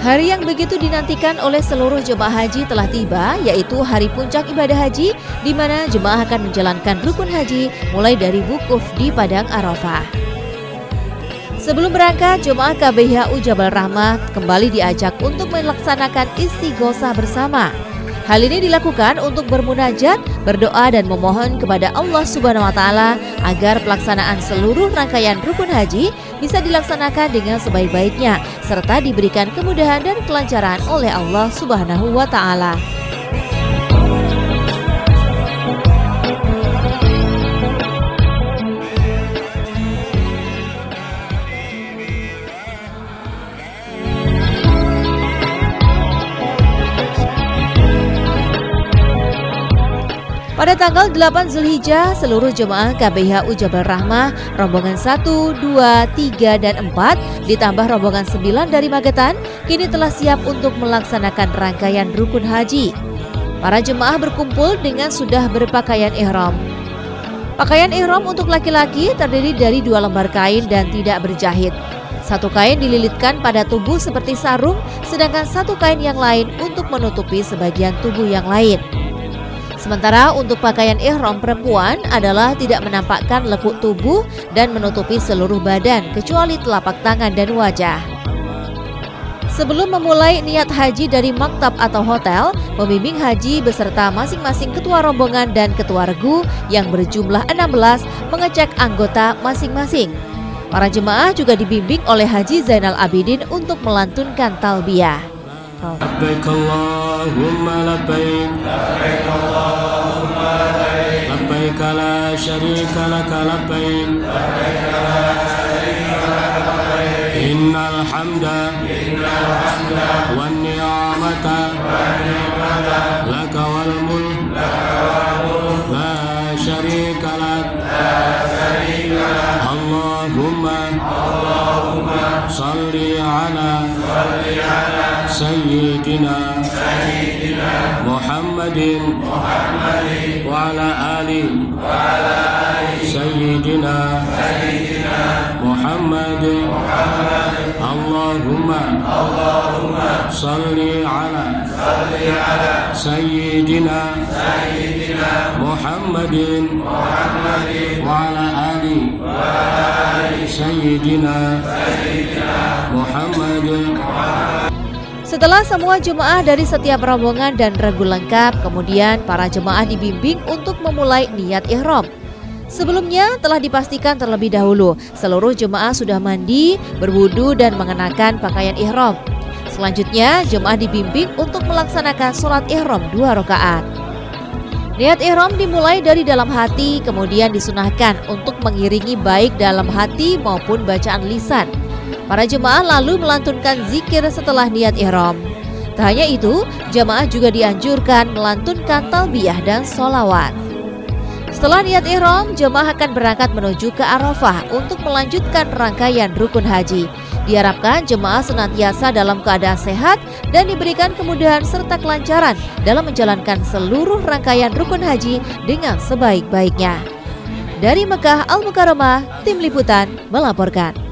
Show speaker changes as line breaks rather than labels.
Hari yang begitu dinantikan oleh seluruh jemaah haji telah tiba, yaitu hari puncak ibadah haji, di mana jemaah akan menjalankan rukun haji mulai dari wukuf di Padang Arafah. Sebelum berangkat, jemaah KBHU Jabal Rahmah kembali diajak untuk melaksanakan istighosah bersama. Hal ini dilakukan untuk bermunajat, berdoa dan memohon kepada Allah Subhanahu wa taala agar pelaksanaan seluruh rangkaian rukun haji bisa dilaksanakan dengan sebaik-baiknya serta diberikan kemudahan dan kelancaran oleh Allah Subhanahu wa taala. Pada tanggal 8 Zulhijjah, seluruh jemaah KBHU Jabal Rahmah, rombongan 1, 2, 3, dan 4, ditambah rombongan 9 dari Magetan, kini telah siap untuk melaksanakan rangkaian rukun haji. Para jemaah berkumpul dengan sudah berpakaian ihram. Pakaian ihram untuk laki-laki terdiri dari 2 lembar kain dan tidak berjahit. Satu kain dililitkan pada tubuh seperti sarung, sedangkan satu kain yang lain untuk menutupi sebagian tubuh yang lain. Sementara untuk pakaian ihram perempuan adalah tidak menampakkan lekuk tubuh dan menutupi seluruh badan kecuali telapak tangan dan wajah. Sebelum memulai niat haji dari maktab atau hotel, pembimbing haji beserta masing-masing ketua rombongan dan ketua regu yang berjumlah 16 mengecek anggota masing-masing. Para jemaah juga dibimbing oleh Haji Zainal Abidin untuk melantunkan talbiyah.
Labbaik Allahumma labbaik, labbaik Allahumma labbaik, labbaik la syarika laka labbaik, labbaik la syarika laka labbaik, innal hamda wan ni'mata laka wal mulk la syarika lak, Allahumma salli ala Sayyidina Muhammadin wa ala ali Sayyidina Muhammad. Allahumma salli ala Sayyidina Muhammadin wa ala ali Sayyidina Muhammad.
Setelah semua jemaah dari setiap rombongan dan regu lengkap, kemudian para jemaah dibimbing untuk memulai niat ihram. Sebelumnya telah dipastikan terlebih dahulu seluruh jemaah sudah mandi, berwudu dan mengenakan pakaian ihram. Selanjutnya jemaah dibimbing untuk melaksanakan sholat ihram 2 rakaat. Niat ihram dimulai dari dalam hati, kemudian disunahkan untuk mengiringi baik dalam hati maupun bacaan lisan. Para jemaah lalu melantunkan zikir setelah niat ihram. Tak hanya itu, jemaah juga dianjurkan melantunkan talbiyah dan sholawat. Setelah niat ihram, jemaah akan berangkat menuju ke Arafah untuk melanjutkan rangkaian rukun haji. Diharapkan jemaah senantiasa dalam keadaan sehat dan diberikan kemudahan serta kelancaran dalam menjalankan seluruh rangkaian rukun haji dengan sebaik-baiknya. Dari Mekah Al Mukarramah, tim liputan melaporkan.